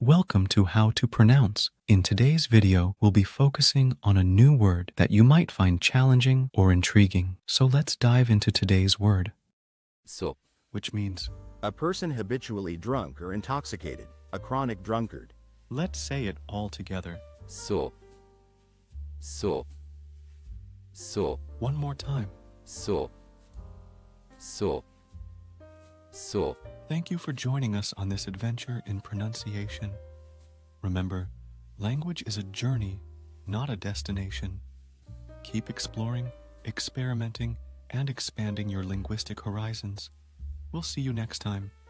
Welcome to How to Pronounce. In today's video, we'll be focusing on a new word that you might find challenging or intriguing. So let's dive into today's word. Sot, Which means, A person habitually drunk or intoxicated, a chronic drunkard. let's say it all together. sot, sot, sot, One more time. sot, sot, sot. Thank you for joining us on this adventure in pronunciation. Remember, language is a journey, not a destination. Keep exploring, experimenting, and expanding your linguistic horizons. We'll see you next time.